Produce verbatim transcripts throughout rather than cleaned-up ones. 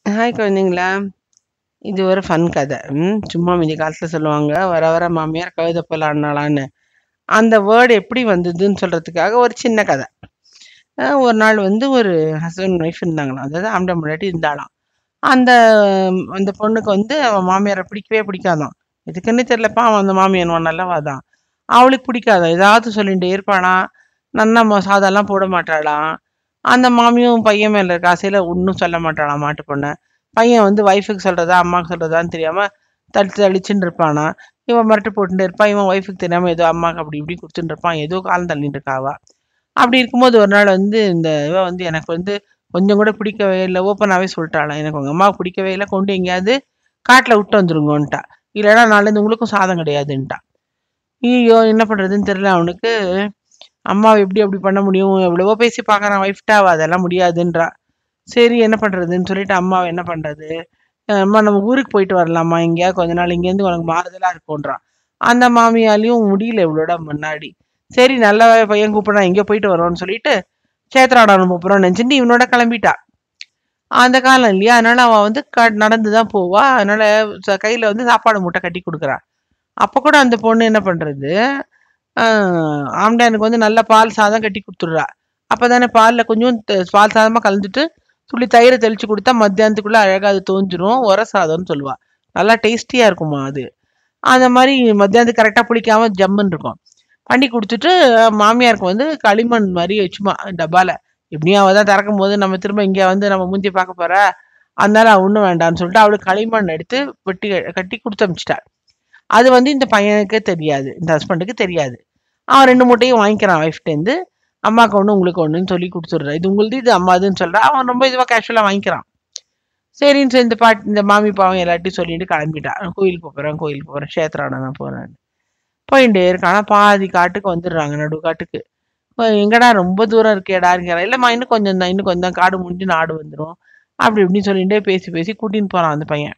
Hi குழந்தைங்களா! இது ஒரு ஃபன் கதை. ம். சும்மா முந்தி காலத்துல சொல்லுவாங்க, "வர வர மாமியார் கழுத போல ஆடுனாளான்னு." அந்த வேர்ட் எப்படி வந்ததுன்னு சொல்றதுக்காக ஒரு சின்ன கதை. அ ஒரு நாள் வந்து ஒரு ஹஸ்பண்ட் ஒய்ஃப் இருந்தாங்களாம். அதாவது ஆம்பள பொண்டாட்டி இருந்தாளாம். அந்த ம், அந்த பொண்ணுக்கு வந்து அவ மாமியார பிடிக்கவே பிடிக்காதாம். எதுக்குன்னே தெரியல. பாவம் அந்த மாமியார் நல்லவா தான். அவளுக்கு பிடிக்காதாம். ஏதாவது சொல்லிட்டே இருப்பாளாம். நன்னா ம சாதம்லாம் போட மாட்டாளாம். அந்த மாமியும் பையன் மேல இருக்க ஆசையில ஒண்ணும் சொல்ல மாட்டாளாம் மாட்டு பொண்ண. பையன் வந்து ஒய்ஃப்க்கு சொல்றதா, அம்மாக்கு சொல்றதான்னு தெரியாம தடுத்து தளிச்சுன்னு இருப்பானா. இவன் மிரட்டு போட்டுட்டே இருப்பான். இவன் ஒய்ஃப்க்கு தெரியாம ஏதோ அம்மாக்கு அப்படி இப்படி குடுத்துட்டு இருப்பான். ஏதோ காலம் தள்ளிட்டு இருக்கா அவ. அப்படி இருக்கும்போது ஒரு நாள் வந்து இந்த இவ வந்து எனக்கு வந்து கொஞ்சம் கூட பிடிக்கவே இல்ல. ஓப்பனாவே சொல்லிட்டாளாம். எனக்கு உங்க அம்மாவ பிடிக்கவே இல்ல. கொண்டு எங்கேயாவது காட்டுல விட்டு வந்துருங்கோன்ட்டா. இல்லன்னா நாளைலருந்து உங்களுக்கும் சாதம் கிடையாதுன்ட்டா. ஐயய்யோ! என்ன பண்றதுன்னு தெரியல அவனுக்கு. அம்மாவ எப்படி அப்படி பண்ண முடியும்? எவ்வளவோ பேசி பார்க்குறான் ஒய்ஃப்ட்ட. அவ அதெல்லாம் முடியாதுன்றா. சரி என்ன பண்றதுன்னு சொல்லிட்டு அம்மாவ என்ன பண்றது? அ அம்மா நம்ம ஊருக்கு போயிட்டு வரலாமா? எங்கேயாவது கொஞ்ச நாள் இங்கேருந்து உனக்கு மாறுதலா இருக்கும்ன்றான். அந்த மாமியாலயும் முடியல இவளோட முன்னாடி. சரி நல்ல வேளை பையன் கூப்பிடுறான் எங்கேயோ போயிட்டு வரோம்ன்னு சொல்லிட்டு, சேத்ராடம் போறோம்னு நெனச்சுட்டு இவனோட கிளம்பிட்டா. அந்த காலம் இல்லையா? அதனால அவ வந்து க நடந்து தான் போவா. அதனால ச கையில வந்து சாப்பாடு மூட்டை கட்டி குடுக்குறா. அப்ப கூட அந்த பொண்ணு என்ன பண்றது, அ ஆம்டானுக்கு வந்து நல்ல பால் சாதம் கட்டி குடுத்துடுறா. அப்பதானே பால்ல கொஞ்சம் த பால் சாதமா கலந்துட்டு, துளி தயிர தெளிச்சு குடுத்தா மத்தியானத்துக்குள்ள அழகா அது தோஞ்சிரும். ஒர சாதம்னு சொல்லுவா. நல்லா டேஸ்டியா இருக்குமா அது. அந்த மாரி மத்தியானத்துக்கு கரெக்ட்டா புளிக்காம ஜம்முன்னு இருக்கும். பண்ணி குடுத்துட்டு, அஹ் மாமியாருக்கு வந்து களிமண் மாரி சும்மா டப்பால. எப்படியும் அவ தான் திறக்கும்போது நம்ம திரும்ப இங்க வந்து நம்ம மூஞ்சிய பார்க்க போறா. அதனால ஒண்ணும் வேண்டான்னு சொல்லிட்டு அவளுக்கு களிமண் எடுத்து வெட்டி கட்டி குடுத்து அனுப்பிச்சுட்டா. அது வந்து இந்த பையனுக்கு தெரியாது. இந்த ஹஸ்பண்டுக்கு தெரியாது. அவன் ரெண்டு மூட்டையும் வாங்கிக்கிறான் ஒய்ஃப்ட்டேருந்து. அம்மாக்கு ஒண்ணு, உங்களுக்கு ஒண்ணுன்னு சொல்லி குடுத்துடுறா. இது உங்களுது, இது அம்மாதுன்னு சொல்றா. அவன் ரொம்ப இதுவா கேஷுவலா வாங்கிக்கிறான். சரின்னு சொல்லி இந்த பாட் இந்த மாமி பாவம் எல்லார்ட்டயும் சொல்லிட்டு கிளம்பிட்டா. கோயிலுக்கு போப்போறேன், கோயிலுக்கு போறேன், க்ஷேத்ராடம் தான் போறேன்னு. போயிட்டே இருக்கான். ஆனா பாதி காட்டுக்கு வந்துடுறாங்க, நடு காட்டுக்கு. "அ எங்கடா ரொம்ப தூரம் இருக்கேடாங்கிறேன்." "இல்லம்மா இன்னும் கொஞ்சம் தான், இன்னும் கொஞ்சம் தான் காடு முடிஞ்சு நாடு வந்துரும்." அப்படி இப்படின்னு சொல்லிட்டே பேசி பேசி கூட்டின்னு போறான் அந்த பையன்.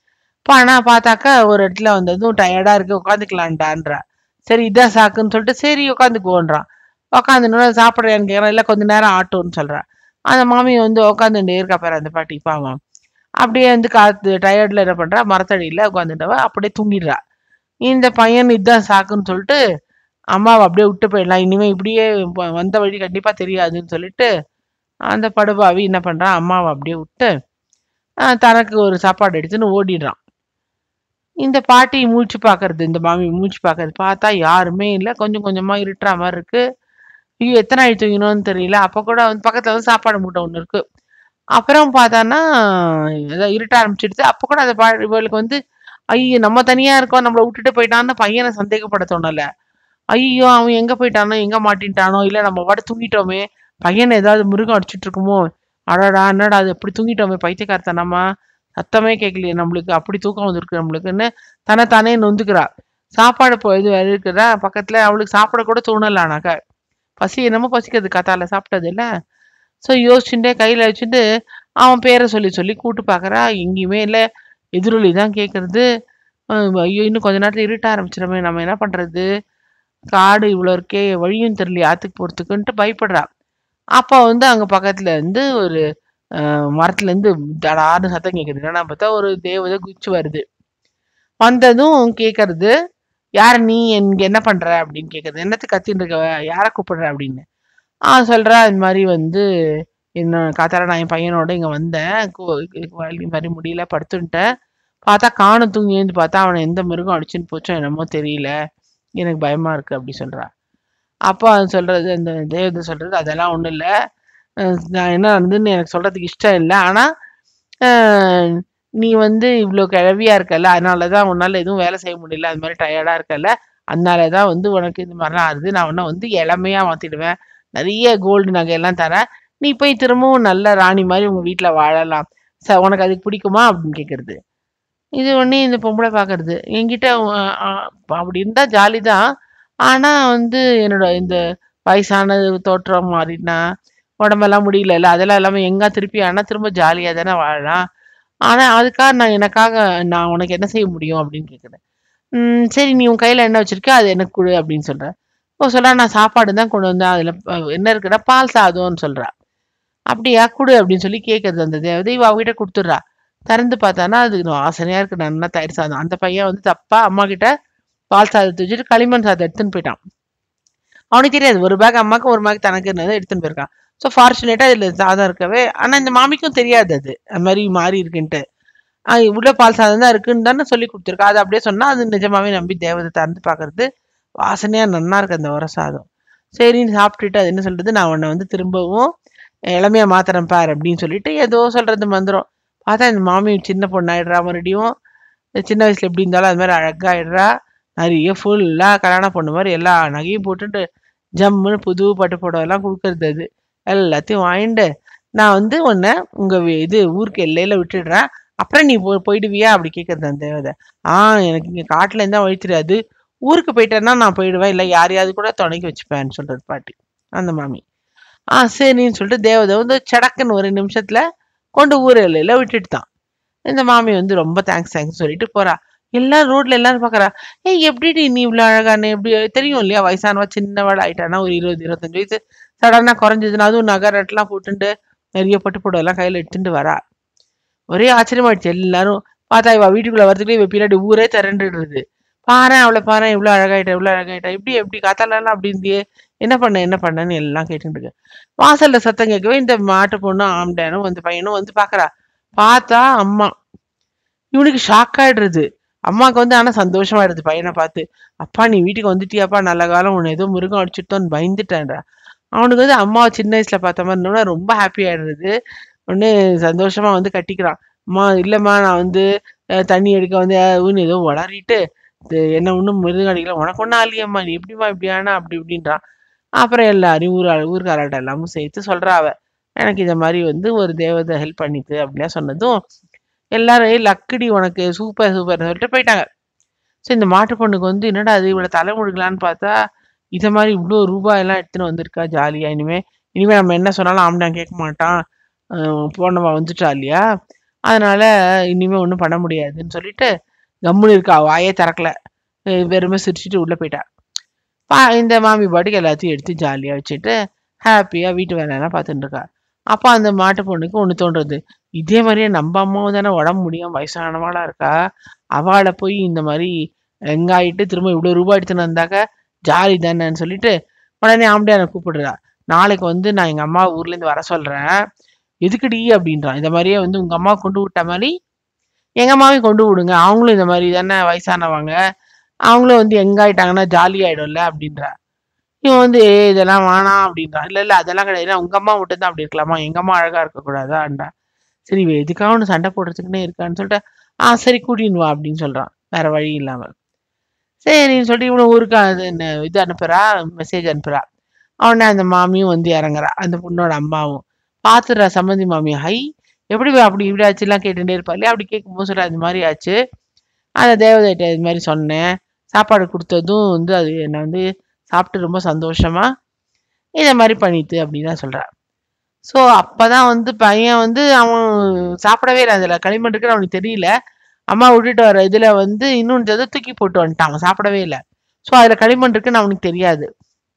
ஆனா பார்த்தாக்கா ஒரு இடத்துல வந்ததும் டயர்டா இருக்கு உட்காந்துக்கலான்டான்றா. சரி இதான் சாக்குன்னு சொல்லிட்டு சரி உட்காந்துக்குவோன்றான். உட்காந்துன்னு சாப்பிடுறியான்னு கேட்கறான். இல்ல கொஞ்ச நேரம் ஆட்டோன்னு சொல்றா. அந்த மாமி வந்து உட்காந்துட்டே இருக்கா பாரு அந்த பாட்டி பாவம். அப்படியே வந்து காத்து டயர்ட்ல என்ன பண்றா, மரத்தடியில உட்காந்துட்டவ அப்படியே தூங்கிடுறா. இந்த பையன் இதான் சாக்குன்னு சொல்லிட்டு, அம்மாவ அப்படியே விட்டு போயிடலாம். இனிமே இப்படியே வ வந்த வழி கண்டிப்பா தெரியாதுன்னு சொல்லிட்டு, அந்த படுபாவி என்ன பண்றான், அம்மாவ அப்படியே விட்டு, அ தனக்கு ஒரு சாப்பாடு எடுத்துன்னு ஓடிடுறான். இந்த பாட்டி முழிச்சு பார்க்கறது, இந்த மாமி முழிச்சு பார்க்கறது. பார்த்தா யாருமே இல்ல. கொஞ்சம் கொஞ்சமா இருட்டுற மாரி இருக்கு. ஐயோ! எத்தன நாள் தூங்கினோம்னு தெரியல. அப்ப கூட வந்து பக்கத்துல வந்து சாப்பாடு மூட்டை ஒண்ணு இருக்கு. அப்புறம் பார்த்தான்னா, ஏதோ இருட்ட ஆரம்பிச்சுடுச்சு. அப்ப கூட அந்த பா இவளுக்கு வந்து, ஐயய்யோ! நம்ம தனியா இருக்கோம். நம்மள விட்டுட்டு போயிட்டான்னு பையன சந்தேகப்பட தோணல. ஐயய்யோ! அவன் எங்க போயிட்டானோ? எங்க மாட்டின்ட்டானோ? இல்ல நம்ம பாட்டுக்கு தூங்கிட்டோமே! பையன ஏதாவது மிருகம் அடிச்சுட்டு இருக்குமோ? அடடா! என்னடா இது இப்படி தூங்கிட்டோமே பைத்தியக்காரத்தனமா! சத்தமே கேட்கலையே நம்மளுக்கு. அப்படி தூக்கம் வந்திருக்கு நம்மளுக்குன்னு தன்ன தானே நொந்துக்கிறா. சாப்பாடு போ இது இருக்குதா பக்கத்துல அவளுக்கு சாப்பிட கூட தோணல ஆனாக்கா. பசி என்னமோ பசிக்குது காத்தால சாப்பிட்டதுல்ல. ஸோ யோசிச்சுட்டே கையில வச்சுட்டு, அவன் பேர சொல்லி சொல்லி கூப்பிட்டு பார்க்குறா. எங்கேயுமே இல்ல. எதிரொலி தான் கேட்கறது. அ ஐயோ! இன்னும் கொஞ்ச நேரத்துல இருட்ட ஆரம்பிச்சுருமே! நம்ம என்ன பண்றது? காடு இவ்வளோ இருக்கே! வழியும் தெரியலையே ஆத்துக்கு போறதுக்குன்ட்டு பயப்படுறா. அப்ப வந்து அங்க பக்கத்துல இருந்து ஒரு அ மரத்துலேருந்து தடார்ன்னு சத்தம் கேட்குது. என்னன்னா பார்த்தா ஒரு தேவதை குதிச்சு வருது. வந்ததும் கேட்கறது, "யார் நீ? இங்க என்ன பண்ற?" அப்படின்னு கேட்கறது. "என்னத்துக்கு கத்தின்னு இருக்க? யார கூப்பிடுற?" அப்படின்னு. ஆ சொல்றா, "இது மாரி வந்து என்ன காத்தால நான் என் பையனோட இங்க வந்தேன். கோ வலி மாரி முடியல படுத்துன்ட்டேன். பார்த்தா காணோம் தூங்கி எழுந்து பார்த்தா அவன எந்த மிருகம் அடிச்சுன்னு போச்சோ என்னமோ தெரியல. எனக்கு பயமா இருக்கு." அப்படி சொல்றா. அப்ப அது சொல்றது அந்த தேவதை சொல்றது, "அதெல்லாம் ஒண்ணும் இல்ல. அ நான் என்ன நடந்ததுன்னு எனக்கு சொல்றதுக்கு இஷ்டம் இல்ல. ஆனா, அ நீ வந்து இவ்ளோ கிழவியா இருக்கல்ல, அதனால தான் உன்னால எதுவும் வேலை செய்ய முடியல. அது மாரி டயர்டா இருக்கல்ல. அதனால தான் வந்து உனக்கு இந்த மாரிலாம் ஆகுது. நான் உன்ன வந்து இளமையா மாத்திடுவேன். நெறைய கோல்டு நகையெல்லாம் தரேன். நீ போய் திரும்பவும் நல்ல ராணி மாரி உங்க வீட்ல வாழலாம். ச உனக்கு அது பிடிக்குமா?" அப்படின்னு கேட்கறது. இது உடனே இந்த பொம்பள பார்க்கறது. என்கிட்ட அ அ அப்படி இருந்தா ஜாலி தான். ஆனா வந்து என்னோட இந்த வயசான தோற்றம் மாறினா, உடம்பெல்லாம் முடியலல்ல, அதெல்லாம் இல்லாம யங்கா திருப்பி ஆனா திரும்ப ஜாலியா தானே வாழலாம். ஆனா அதுக்காக நான் எனக்காக நான் உனக்கு என்ன செய்ய முடியும்? அப்படின்னு கேட்கிறேன். ம் சரி நீ உன் கையில என்ன வச்சிருக்கியோ அத எனக்கு குடு அப்படின்னு சொல்றேன். அப்ப சொல்றா நான் சாப்பாடு தான் கொண்டு வந்தேன். அதுல ப என்ன இருக்குன்னா பால் சாதம்ன்னு சொல்றா. அப்படியா குடு அப்படின்னு சொல்லி கேட்கறது அந்த தேவதை. இவ அவகிட்ட குடுத்துடுறா. திறந்து பார்த்தானா அது வாசனையா இருக்கு, நல்லா தயிர் சாதம். அந்த பையன் வந்து தப்பா அம்மா கிட்ட பால் சாதத்தை வச்சுட்டு களிமண் சாதத்தை எடுத்துன்னு போயிட்டான். அவனுக்கு தெரியாது, ஒரு பேக் அம்மாக்கு ஒரு பேக் தனக்கு எடுத்துன்னு போயிருக்கான். ஸோ ஃபார்ச்சுனேட்டா இதுல சாதம் இருக்கவே, ஆனா இந்த மாமிக்கும் தெரியாது அது அது மாதிரி மாறி இருக்குன்ட்டு. ஆஹ் உள்ள பால் சாதம் தான் இருக்குன்னு தானே சொல்லி கொடுத்துருக்கா. அது அப்படியே சொன்னா அது நிஜமாவே நம்பி தேவதை திறந்து பாக்குறது. வாசனையா நன்னா இருக்கு அந்த உர சாதம். சரின்னு சாப்பிட்டுட்டு அது என்ன சொல்றது, நான் உன்னை வந்து திரும்பவும் இளமையா மாத்திரம் பாரு அப்படின்னு சொல்லிட்டு ஏதோ சொல்றது மந்திரம். பார்த்தா இந்த மாமி சின்ன பொண்ணு ஆயிடுறா, மறுபடியும் சின்ன வயசுல எப்படி இருந்தாலும் அது மாதிரி அழகாயிடுறா. நிறைய ஃபுல்லா கல்யாணம் பொண்ணு மாதிரி எல்லா நகையும் போட்டுட்டு ஜம்முன்னு புது பட்டு புடவை எல்லாம் கொடுக்கறது. அது எல்லாத்தையும் வாங்கிட்டு நான் வந்து உன்னை உங்க வி- இது ஊருக்கு எல்லையில விட்டுடுறேன், அப்புறம் நீ போ போயிடுவியா அப்படி கேட்கறது அந்த தேவதை. ஆஹ் எனக்கு இங்க காட்டுல இருந்தா வழி தெரியாது, ஊருக்கு போயிட்டேன்னா நான் போயிடுவேன், இல்லை யாரையாவது கூட துணைக்கு வச்சுப்பேன்னு சொல்றது பாட்டி அந்த மாமி. ஆ சரின்னு சொல்லிட்டு தேவதை வந்து சடக்குன்னு ஒரு நிமிஷத்துல கொண்டு ஊர் எல்லையில விட்டுட்டு தான். இந்த மாமி வந்து ரொம்ப தேங்க்ஸ் தேங்க்ஸ் சொல்லிட்டு போறா. எல்லாரும் ரோட்ல எல்லாரும் பாக்குறா. ஏய் எப்படிடி நீ இவ்வளவு அழகானு, எப்படி தெரியும் இல்லையா, வயசானவா சின்னவாள் ஆயிட்டானா ஒரு இருபது இருபத்தஞ்சு வயசு சடனா குறைஞ்சதுன்னா, அதுவும் நகரட்டெல்லாம் போட்டுட்டு நிறைய பட்டு புடவை எல்லாம் கையில எடுத்துட்டு வரா. ஒரே ஆச்சரியமாயிடுச்சு எல்லாரும். பார்த்தா இவ வீட்டுக்குள்ள வரதுக்குள்ளே இவ பின்னாடி ஊரே திரண்டுடுது. பாரேன் அவளை பாரேன், இவ்வளவு அழகாயிட்டா இவ்வளவு அழகாயிட்டா, இப்படி எப்படி காத்தாலாம் அப்படி இருந்தியே, என்ன பண்ண என்ன பண்ணன்னு எல்லாம் கேட்டுட்டு இருக்கு. வாசல்ல சத்தம் கேட்கவே இந்த மாட்டு பொண்ணு ஆம்டானும் வந்து பையனும் வந்து பாக்குறா. பார்த்தா அம்மா. இவனுக்கு ஷாக் ஆயிடுறது. அம்மாவுக்கு வந்து ஆனா சந்தோஷமாயிடுது பையனை பார்த்து. அப்பா நீ வீட்டுக்கு வந்துட்டியாப்பா, நல்ல காலம், உன்னை ஏதோ மிருகம் அடிச்சுட்டோன்னு பயந்துட்டேன்டா. அவனுக்கு வந்து அம்மாவை சின்ன வயசுல பார்த்த மாதிரி இருந்தோம்னா ரொம்ப ஹாப்பி ஆயிடுறது. உடனே சந்தோஷமா வந்து கட்டிக்கிறான். அம்மா இல்லம்மா நான் வந்து அஹ், தண்ணி எடுக்க வந்து ஊன்னு ஏதோ வளரிட்டு என்ன ஒன்றும் மிருகம் அடிக்கல, உனக்கு ஒன்றும் ஆலியம்மா, நீ எப்படிமா இப்படி ஆனா அப்படி இப்படின்றான். அப்புறம் எல்லாரையும் ஊர் ஊர்காராட்ட எல்லாமும் சேர்த்து சொல்றா அவ. எனக்கு இந்த மாதிரி வந்து ஒரு தேவதை ஹெல்ப் பண்ணிட்டு அப்படின்னா சொன்னதும் எல்லாரும் "ஏய், லக்குடி உனக்கு, சூப்பர் சூப்பர் சொல்லிட்டு போயிட்டாங்க. ஸோ இந்த மாட்டு பொண்ணுக்கு வந்து என்னடா அது இவ்வளோ தலை முழுகலான்னு பார்த்தா இதை மாதிரி இவ்வளோ ரூபாய் எல்லாம் எடுத்துன்னு வந்திருக்கா ஜாலியா. இனிமே இனிமே நம்ம என்ன சொன்னாலும் ஆம்டான் கேட்க மாட்டான், அஹ் போனவா வந்துட்டா இல்லையா, அதனால இனிமே ஒன்றும் பண்ண முடியாதுன்னு சொல்லிட்டு கம்முன்னு இருக்கா, வாயே திறக்கல. அஹ் வெறுமே சிரிச்சுட்டு உள்ள போயிட்டா. பா இந்த மாமி பாட்டுக்கு எல்லாத்தையும் எடுத்து ஜாலியா வச்சுட்டு ஹாப்பியா வீட்டு வேலையெல்லாம் பார்த்துட்டு இருக்கா. அப்போ அந்த மாட்டு பொண்ணுக்கு ஒண்ணு தோன்றது. இதே மாதிரியே நம்ம அம்மாவும் தானே உடம்பு முடியாம வயசானவாளா இருக்கா, அவளை போய் இந்த மாதிரி வெங்காயிட்டு திரும்ப இவ்வளவு ரூபாய் எடுத்துன்னு வந்தாக்க ஜாலி தானேன்னு சொல்லிட்டு உடனே ஆம்படியான கூப்பிடுறா. நாளைக்கு வந்து நான் எங்க அம்மா ஊர்ல இருந்து வர சொல்றேன், எதுக்குடி அப்படின்றான். இந்த மாதிரியே வந்து உங்க அம்மா கொண்டு விட்ட மாதிரி எங்க அம்மாவையும் கொண்டு விடுங்க, அவங்களும் இந்த மாதிரி தானே வயசானவங்க, அவங்களும் வந்து எங்க ஆயிட்டாங்கன்னா ஜாலி ஆயிடும்ல அப்படின்றா. இவன் வந்து "ஏய், இதெல்லாம் வேணாம் அப்படின்றான். இல்ல இல்ல அதெல்லாம் கிடையாது, ஏன்னா உங்க அம்மா மட்டும் தான் அப்படி இருக்கலாமா, எங்க அம்மா அழகா இருக்க கூடாதான்றா. சரி இவ எதுக்காக ஒன்று சண்டை போடுறதுக்குன்னே இருக்கான்னு சொல்லிட்டு ஆ சரி கூட்டின்னு வா அப்படின்னு சொல்றான், வேற வழி இல்லாம. சரின்னு சொல்லிட்டு இவனை ஊருக்கு அது என்ன இது அனுப்புறா, மெசேஜ் அனுப்புறா. அவனே அந்த மாமியும் வந்து இறங்குறா, அந்த பொண்ணோட அம்மாவும் பாத்துடுறா. சம்மந்தி மாமி ஹை எப்படி வே அப்படி இப்படி ஆச்சுலாம் கேட்டுட்டே இருப்பா இல்லையா. அப்படி கேட்கும்போது சொல்றா இது மாதிரி ஆச்சு, அந்த தேவதைட்ட இது மாதிரி சொன்னேன், சாப்பாடு கொடுத்ததும் வந்து அது என்னை வந்து சாப்பிட்டு ரொம்ப சந்தோஷமா இதை மாதிரி பண்ணிட்டு அப்படின்னு தான் சொல்றா. ஸோ அப்பதான் வந்து பையன் வந்து அவன் சாப்பிடவே இல்லை, அதுல களிமண் இருக்குன்னு அவனுக்கு தெரியல. அம்மா விட்டுட்டு வர இதுல வந்து இன்னொன்று ஏதோ தூக்கி போட்டு வந்துட்டான், அவன் சாப்பிடவே இல்லை. ஸோ அதுல களிமண் இருக்குன்னு அவனுக்கு தெரியாது.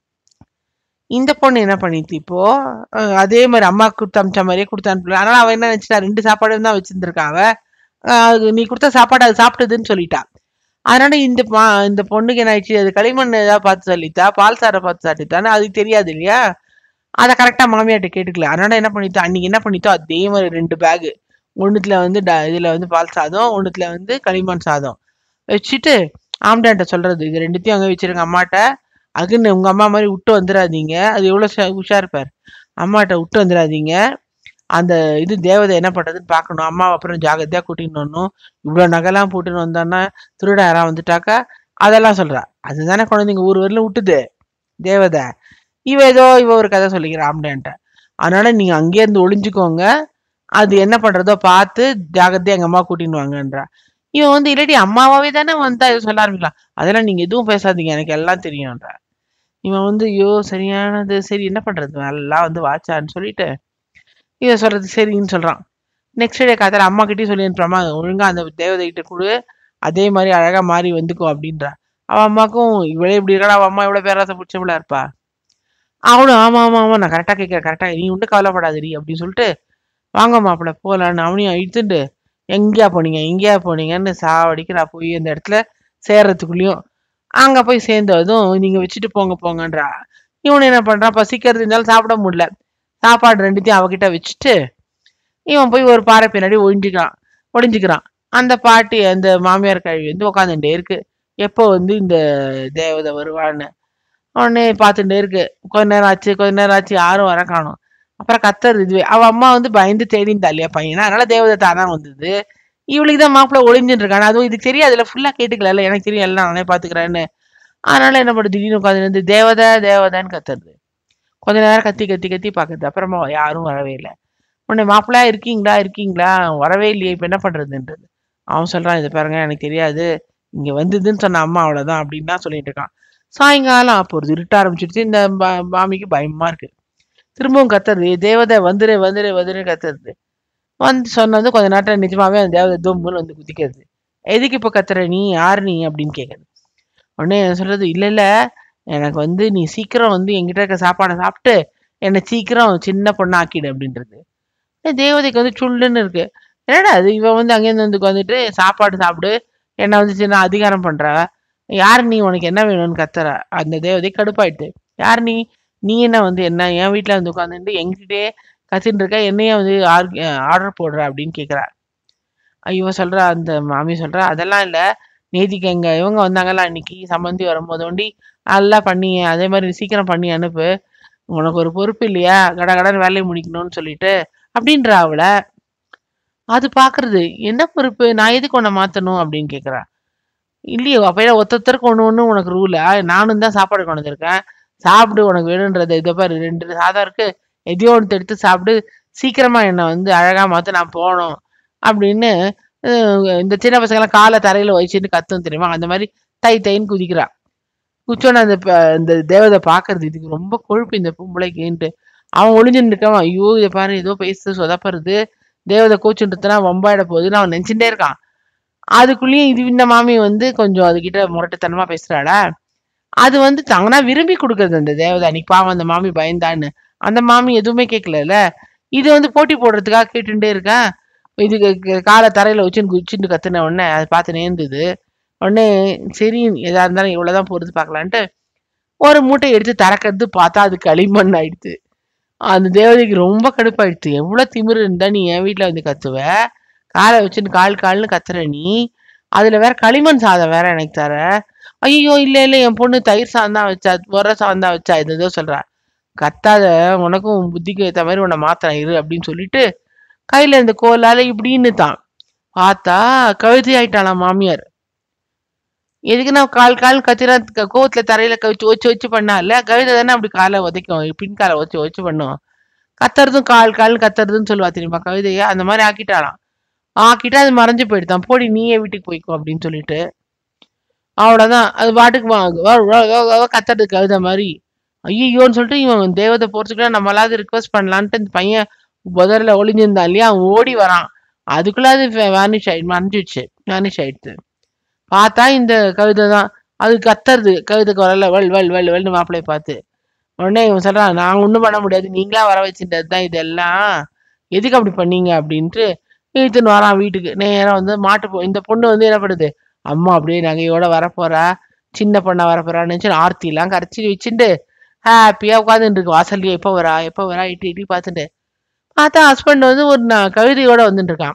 இந்த பொண்ணு என்ன பண்ணிட்டு இப்போ அஹ் அதே மாதிரி அம்மா கொடுத்து அமிச்ச மாதிரியே கொடுத்து அனுப்பல. அதனால அவன் என்ன நினைச்சிட்டா, ரெண்டு சாப்பாடு தான் வச்சிருந்திருக்கா அவ. அஹ் அது நீ கொடுத்த சாப்பாடு அது சாப்பிட்டதுன்னு சொல்லிட்டா. அதனால இந்த பா- இந்த பொண்ணுக்கு என்ன ஆயிடுச்சு, அது களிமண் ஏதாவது பார்த்து சொல்லித்தா, பால் சாரை பார்த்து சாட்டித்தானே, அது தெரியாது இல்லையா. அதை கரெக்டா மாமியார்ட்ட கேட்டுக்கல. அதனால என்ன பண்ணித்தா, அன்னைக்கு என்ன பண்ணித்தோ அதே மாதிரி ரெண்டு பேக், ஒண்ணுத்துல வந்து ட- இதுல வந்து பால் சாதம், ஒண்ணுத்துல வந்து களிமண் சாதம் வச்சுட்டு ஆம்டான்ட்ட சொல்றது, இது ரெண்டுத்தையும் அங்க வச்சிருங்க அம்மாட்ட, அதுக்குன்னு உங்க அம்மா மாதிரி விட்டு வந்துடாதீங்க, அது எவ்வளவு உஷா- உஷார் பார், அம்மாட்ட விட்டு வந்துடாதீங்க, அந்த இது தேவதை என்ன பண்றதுன்னு பார்க்கணும், அம்மாவை அப்புறம் ஜாகிரதையா கூட்டின்னு வரணும், இவ்வளவு நகைலாம் போட்டுன்னு வந்தான்னா திருட யாரா வந்துட்டாக்கா, அதெல்லாம் சொல்றா. அதுதானே குழந்தைங்க ஊர் வரலும் விட்டுது தேவதை. இவ ஏதோ இவ ஒரு கதை சொல்லிக்கிறா ஆம்டான்ட்ட. அதனால நீங்க அங்கேயே இருந்து ஒளிஞ்சுக்கோங்க, அது என்ன பண்றதோ பார்த்து ஜாகிரதையா எங்க அம்மா கூட்டின்னு வாங்கன்றா. இவன் வந்து இல்லாட்டி அம்மாவாவே தானே வந்தா இதை சொல்ல ஆரம்பிக்கலாம், அதெல்லாம் நீங்க எதுவும் பேசாதீங்க எனக்கு எல்லாம் தெரியும்ன்றா. இவன் வந்து ஐயோ சரியானது, சரி என்ன பண்றது, நல்லா வந்து வாச்சான்னு சொல்லிட்டு இவ சொல்றது சரின்னு சொல்றான். நெக்ஸ்ட் டே காத்தால அம்மா கிட்டயும் சொல்லி அனுப்புறாமா, ஒழுங்கா அந்த தேவதை கிட்ட கொடு, அதே மாதிரி அழகா மாறி வந்துக்கோ அப்படின்றா. அவன் அம்மாக்கும் இவளே இப்படி இருக்கா, அவன் அம்மா இவ்வளவு பேராசை பிடிச்சவளா இருப்பா. அவனும் ஆமா ஆமா ஆமா நான் கரெக்டா கேட்கிறேன் கரெக்டா, நீ ஒன்றும் கவலைப்படாதடி அப்படின்னு சொல்லிட்டு வாங்க மாப்பிள்ள போலான்னு அவனையும் இழுத்துட்டு எங்கேயா போனீங்க எங்கேயா போனீங்கன்னு சாவடிக்கிறா. போய் அந்த இடத்துல சேர்றதுக்குள்ளேயும் அங்க போய் சேர்ந்ததும் நீங்க வச்சுட்டு போங்க போங்கன்றா. இவனு என்ன பண்றான், பசிக்கிறது இருந்தாலும் சாப்பிட முடியல. சாப்பாடு ரெண்டுத்தையும் அவகிட்ட வச்சுட்டு இவன் போய் ஒரு பாறை பின்னாடி ஒழிஞ்சுக்கிறான் ஒளிஞ்சுக்கிறான். அந்த பாட்டி அந்த மாமியார் கழுவி வந்து உட்காந்துட்டே இருக்கு, எப்போ வந்து இந்த தேவதை வருவான்னு. உடனே பார்த்துட்டே இருக்கு. கொஞ்ச நேரம் ஆச்சு கொஞ்ச நேரம் ஆச்சு யாரும் வர காணும். அப்புறம் கத்துறது இதுவே. அவ அம்மா வந்து பயந்து தேடிந்தா இல்லையா பையனா, அதனால தேவதை தானா வந்தது. இவளுக்கு தான் மாப்பிள்ள ஒளிஞ்சுட்டு இருக்கானு அதுவும் இதுக்கு தெரியாதுல, ஃபுல்லா கேட்டுக்கல, எனக்கு தெரியும் எல்லாம் நானே பாத்துக்கிறேன்னு. அதனால என்ன பண்ணுது, திடீர்னு உட்காந்து வந்து தேவதை தேவதைன்னு கத்துறது. கொஞ்ச நேரம் கத்தி கத்தி கத்தி பாக்குது. அப்புறமா யாரும் வரவே இல்லை. உடனே மாப்பிள்ளா இருக்கீங்களா இருக்கீங்களா வரவே இல்லையே, இப்ப என்ன பண்றதுன்றது. அவன் சொல்றான், இது பாருங்க எனக்கு தெரியாது, இங்க வந்ததுன்னு சொன்ன அம்மா அவ்வளவுதான் அப்படின்னு தான் சொல்லிட்டு இருக்கான். சாயங்காலம் அப்போ ஒரு இருட்ட ஆரம்பிச்சிடுச்சு. இந்த பா- மாமிக்கு பயமா இருக்கு. திரும்பவும் கத்துறது, தேவதை வந்துரு வந்துரு வந்துரு கத்துறது. வந்து சொன்னது கொஞ்ச நேரத்துல நிஜமாவே அந்த தேவதை தும்முன்னு வந்து குதிக்கிறது. எதுக்கு இப்ப கத்துற, நீ யார் நீ அப்படின்னு கேக்குறது. உடனே சொல்றது, இல்ல இல்ல எனக்கு வந்து நீ சீக்கிரம் வந்து என்கிட்ட இருக்க சாப்பாடை சாப்பிட்டு என்னை சீக்கிரம் சின்ன பொண்ணு ஆக்கிடு அப்படின்றது. ஏய், தேவதைக்கு வந்து சுள்ளுன்னு இருக்கு. என்னடா அது, இவன் வந்து அங்கேருந்து வந்து வந்துட்டு சாப்பாடு சாப்பிடு என்ன வந்து சின்ன அதிகாரம் பண்ற, யார் நீ, உனக்கு என்ன வேணும்னு கத்துற. அந்த தேவதை கடுப்பாயிட்டு, யார் நீ, நீ என்ன வந்து என்ன என் வீட்டுல வந்து உட்காந்துட்டு எங்கிட்டே கத்தின்னு இருக்க, என்னையே வந்து ஆர்டர் போடுற அப்படின்னு கேக்குறா. இவன் சொல்றா, அந்த மாமி சொல்றா, அதெல்லாம் இல்ல, நேத்திக்கு எங்க இவங்க வந்தாங்கல்ல அன்னைக்கு சம்மந்தி வரும்போது ஒண்டி நல்லா பண்ணி அதே மாதிரி சீக்கிரம் பண்ணி அனுப்பு, உனக்கு ஒரு பொறுப்பு இல்லையா, கட கடன்னு வேலையை முடிக்கணும்னு சொல்லிட்டு அப்படின்றா அவள. அது பாக்குறது, என்ன பொறுப்பு, நான் எதுக்கு உன்னை மாத்தணும் அப்படின்னு கேக்குறா. இல்லையே அப்ப ஒருத்தருக்கு ஒண்ணு ஒண்ணு உனக்கு ரூலா, நானும் தான் சாப்பாடு கொண்டு வந்திருக்கேன், சாப்பிடு உனக்கு வேணுன்றத, இதை பாரு ரெண்டு சாதம் இருக்கு, எதையோ ஒன்று எடுத்து சாப்பிடு, சீக்கிரமா என்னை வந்து அழகா மாத்த நான் போகணும் அப்படின்னு. அஹ் இந்த சின்ன பசங்கெல்லாம் காலை தரையில வச்சுட்டு கத்தும் தெரியுமா, அந்த மாதிரி தை தைன்னு குதிக்கிறா. குச்சோன்னு அந்த ப- இந்த தேவதை பாக்குறது, இதுக்கு ரொம்ப கொழுப்பு இந்த பொம்பளைக்குன்ட்டு. அவன் ஒளிஞ்சுட்டு இருக்கான், ஐயோ இதை பாரு ஏதோ பேசு சொதப்புறது, தேவதை கூச்சுன்றதுனா வம்பாயிட போகுதுன்னு அவன் நினைச்சுட்டே இருக்கான். அதுக்குள்ளேயும் இது இந்த மாமி வந்து கொஞ்சம் அதுகிட்ட முரட்டுத்தனமா பேசுறாளா. அது வந்து தாங்கன்னா விரும்பி கொடுக்கறது அந்த தேவதை. அன்னைக்கு பாவம் அந்த மாமி பயந்தான்னு, அந்த மாமி எதுவுமே கேட்கல. இது வந்து போட்டி போடுறதுக்காக கேட்டுட்டே இருக்கேன். இது காலை தரையில வச்சுன்னு குச்சின்னு கத்துன உடனே அதை பார்த்து நேர்ந்தது. உடனே சரி எதா இருந்தாலும் இவ்வளவுதான் போறது பார்க்கலான்ட்டு ஒரு மூட்டை எடுத்து திறக்கிறது, பார்த்தா அது களிமண் ஆயிடுச்சு. அந்த தேவதைக்கு ரொம்ப கடுப்பாயிடுச்சு. எவ்வளவு திமிரு இருந்தா நீ என் வீட்டுல வந்து கத்துவ, காலை வச்சுன்னு கால் கால்னு கத்துற நீ, அதுல வேற களிமண் சாதம் வேற எனக்கு தர. ஐயோ இல்ல இல்ல என் பொண்ணு தயிர் சாதம் தான் வச்சா, உர சாதம் தான் வச்சா, இது ஏதோ சொல்றா. கத்தாத, உனக்கும் உன் புத்திக்கு ஏத்த மாதிரி உன்னை மாத்திரம் இரு அப்படின்னு சொல்லிட்டு கையில இந்த கோலால இப்படின்னு தான் பார்த்தா கழுதி ஆயிட்டாளாம் மாமியார். எதுக்கு நான் கால் கால் கத்திரா, கோவத்துல தரையில கவிச்சு வச்சு வச்சு பண்ணா இல்ல, கழுதை தானே அப்படி காலை உதைக்கும், பின் காலை வச்சு வச்சு பண்ணும். கத்துறதும் கால் கால் கத்துறதுன்னு சொல்லுவா தெரியுமா கவிதையா, அந்த மாதிரி ஆக்கிட்டாளாம். ஆக்கிட்டு அது மறைஞ்சு போயிடுதான். போடி நீயே வீட்டுக்கு போய்க்கோ அப்படின்னு சொல்லிட்டு. அவ்வளவுதான், அது பாட்டுக்கு வா- வா- வா- வா- வா- கத்துறது கழுத மாதிரி. ஐயோன்னு சொல்லிட்டு இவன் தேவதை போறதுக்குள்ள நம்மளாவது ரிக்வஸ்ட் பண்ணலான்ட்டு இந்த பையன் புதர்ல ஒளிஞ்சிருந்தான் இல்லையா, அவன் ஓடி வரான். அதுக்குள்ள அது வேனிஷ் ஆயிடு மறைஞ்சிடுச்சு, வேனிஷ் ஆயிடுச்சு. பார்த்தா இந்த கழுதை தான். அது கத்துறது கழுதைக்கு வரல, வல் வல் வல் வல்னு மாப்பிள்ளைய பார்த்து. உடனே இவன் சொல்றான், நான் ஒண்ணும் பண்ண முடியாது, நீங்களா வர வச்சுட்டது தான் இதெல்லாம், எதுக்கு அப்படி பண்ணீங்க அப்படின்ட்டு இழுத்துன்னு வரான் வீட்டுக்கு. நேரம் வந்து மாட்டு பொ- இந்த பொண்ணு வந்து என்ன பண்ணுது, அம்மா அப்படியே நகையோட வரப்போறா, சின்ன பொண்ணா வரப்போறான்னு நினைச்சு ஆர்த்தி எல்லாம் கரைச்சி வச்சுட்டு ஹாப்பியா உட்காந்துட்டு இருக்கு வாசல்லையே. எப்ப வரா எப்ப வரா இட்டி இட்டி பார்த்துட்டு பார்த்தா ஹஸ்பண்ட் வந்து ஒரு ந- கழுதையோட வந்துட்டு இருக்கான்.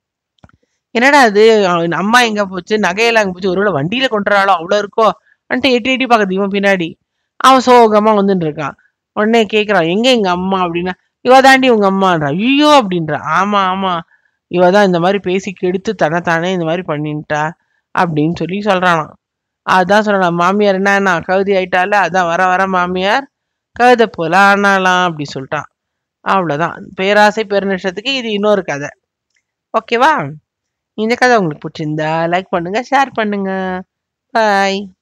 என்னடா அது, அவன் அம்மா எங்க போச்சு, நகையெல்லாம் எங்க போச்சு, ஒருவேளை வண்டியில கொண்டுறாளோ அவ்வளவு இருக்கோ வந்துட்டு எட்டி எட்டி பாக்குது இவன் பின்னாடி. அவன் சோகமா வந்துட்டு இருக்கான். உடனே கேக்குறான், எங்க எங்க அம்மா அப்படின்னா, இவ தாண்டி உங்க அம்மான்றா. ஐயோ அப்படின்றான். ஆமா ஆமா, இவ தான் இந்த மாதிரி பேசி கெடுத்து தன்னைத்தானே இந்த மாதிரி பண்ணிட்டா அப்படின்னு சொல்லி சொல்றானாம். அதான் சொல்றான், மாமியார் என்ன கழுதி ஆயிட்டால, அதான் வர வர மாமியார் கழுதை போல ஆனாலாம் அப்படி சொல்லிட்டான். அவ்வளவுதான், பேராசை பெருநஷ்டத்துக்கு இது இன்னொரு கதை. ஓகேவா? இந்த கதை உங்களுக்கு பிடிச்சிருந்தா லைக் பண்ணுங்க, ஷேர் பண்ணுங்க. பாய்.